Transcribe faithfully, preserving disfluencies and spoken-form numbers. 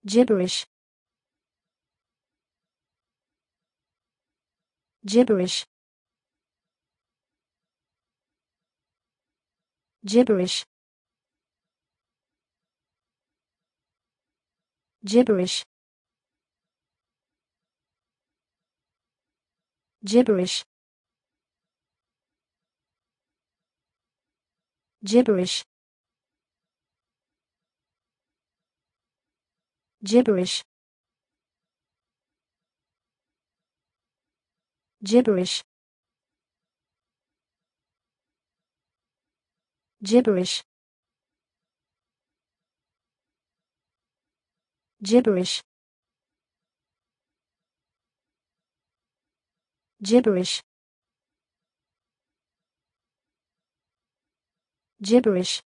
Jibberish. Jibberish. Jibberish. Jibberish. Jibberish. Jibberish. Jibberish. Jibberish. Jibberish. Jibberish. Jibberish. Jibberish.